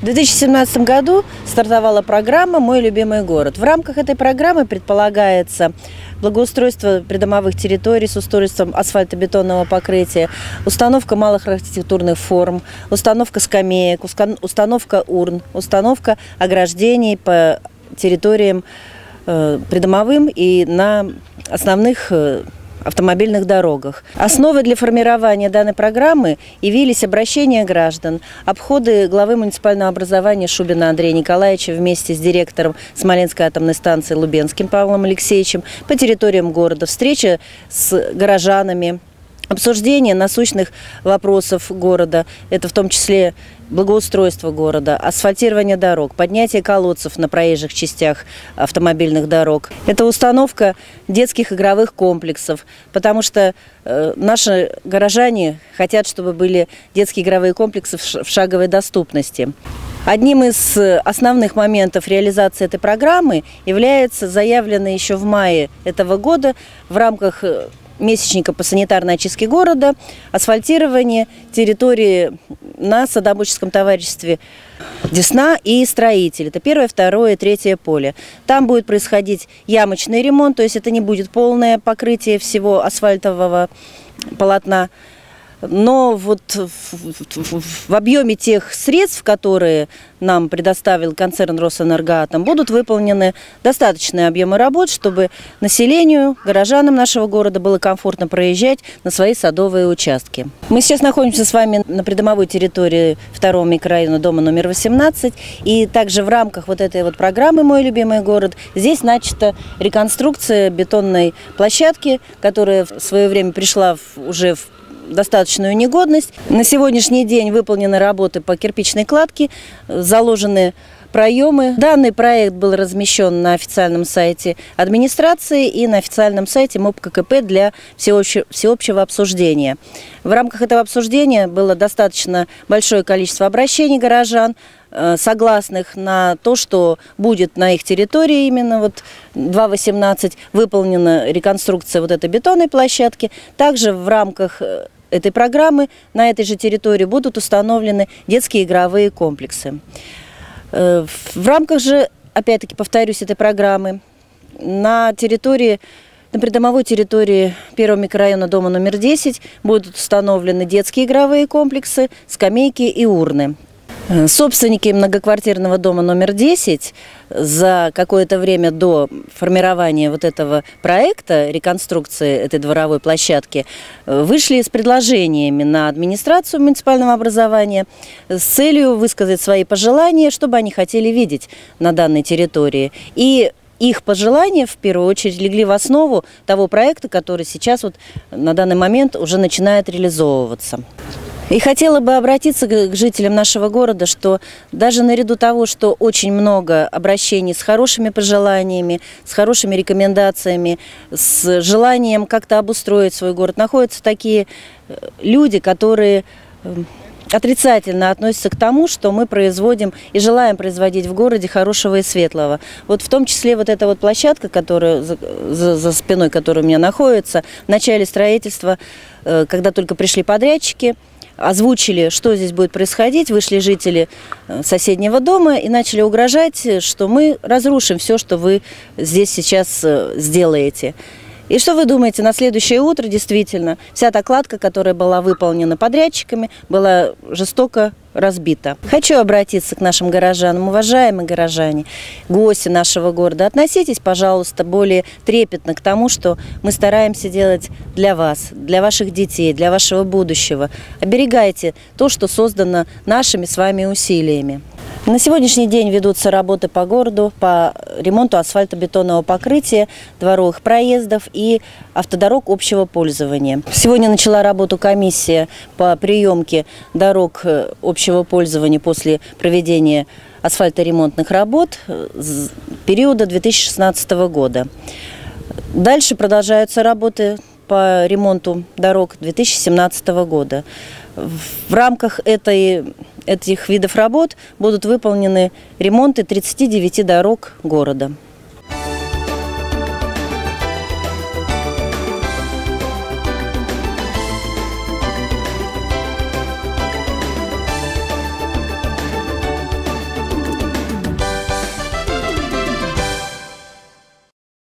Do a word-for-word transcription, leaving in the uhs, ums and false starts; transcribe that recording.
В две тысячи семнадцатом году стартовала программа «Мой любимый город». В рамках этой программы предполагается благоустройство придомовых территорий с устройством асфальтобетонного покрытия, установка малых архитектурных форм, установка скамеек, установка урн, установка ограждений по территориям э, придомовым и на основных э, автомобильных дорогах. Основой для формирования данной программы явились обращения граждан, обходы главы муниципального образования Шубина Андрея Николаевича вместе с директором Смоленской атомной станции Лубенским Павлом Алексеевичем по территориям города, встреча с горожанами, обсуждение насущных вопросов города, это в том числе благоустройство города, асфальтирование дорог, поднятие колодцев на проезжих частях автомобильных дорог. Это установка детских игровых комплексов, потому что э, наши горожане хотят, чтобы были детские игровые комплексы в шаговой доступности. Одним из основных моментов реализации этой программы является заявленный еще в мае этого года в рамках месячника по санитарной очистке города асфальтирование территории на садоводческом товариществе «Десна» и «Строитель». Это первое, второе, третье поле. Там будет происходить ямочный ремонт, то есть это не будет полное покрытие всего асфальтового полотна. Но вот в, в объеме тех средств, которые нам предоставил концерн «Росэнергоатом», будут выполнены достаточные объемы работ, чтобы населению, горожанам нашего города было комфортно проезжать на свои садовые участки. Мы сейчас находимся с вами на придомовой территории второго микрорайона, дома номер восемнадцать. И также в рамках вот этой вот программы «Мой любимый город» здесь начата реконструкция бетонной площадки, которая в свое время пришла в, уже в достаточную негодность. На сегодняшний день выполнены работы по кирпичной кладке, заложены проемы. Данный проект был размещен на официальном сайте администрации и на официальном сайте МОП ККП для всеобщего, всеобщего обсуждения. В рамках этого обсуждения было достаточно большое количество обращений горожан, согласных на то, что будет на их территории именно вот два восемнадцать выполнена реконструкция вот этой бетонной площадки. Также в рамках этой программы на этой же территории будут установлены детские игровые комплексы. В рамках же, опять-таки повторюсь, этой программы на территории, на придомовой территории первого микрорайона, дома номер десять, будут установлены детские игровые комплексы, скамейки и урны. Собственники многоквартирного дома номер десять за какое-то время до формирования вот этого проекта, реконструкции этой дворовой площадки, вышли с предложениями на администрацию муниципального образования с целью высказать свои пожелания, что бы они хотели видеть на данной территории. И их пожелания, в первую очередь, легли в основу того проекта, который сейчас вот на данный момент уже начинает реализовываться. И хотела бы обратиться к жителям нашего города, что даже наряду того, что очень много обращений с хорошими пожеланиями, с хорошими рекомендациями, с желанием как-то обустроить свой город, находятся такие люди, которые отрицательно относятся к тому, что мы производим и желаем производить в городе хорошего и светлого. Вот в том числе вот эта вот площадка, которая за, за, за спиной которой у меня находится, в начале строительства, когда только пришли подрядчики, озвучили, что здесь будет происходить, вышли жители соседнего дома и начали угрожать, что мы разрушим все, что вы здесь сейчас сделаете. И что вы думаете, на следующее утро действительно вся та кладка, которая была выполнена подрядчиками, была жестоко разбита. Хочу обратиться к нашим горожанам. Уважаемые горожане, гости нашего города, относитесь, пожалуйста, более трепетно к тому, что мы стараемся делать для вас, для ваших детей, для вашего будущего. Оберегайте то, что создано нашими с вами усилиями. На сегодняшний день ведутся работы по городу по ремонту асфальтобетонного покрытия, дворовых проездов и автодорог общего пользования. Сегодня начала работу комиссия по приемке дорог общего пользования после проведения асфальторемонтных работ периода две тысячи шестнадцатого года. Дальше продолжаются работы по ремонту дорог две тысячи семнадцатого года. В рамках этой, этих видов работ будут выполнены ремонты тридцати девяти дорог города.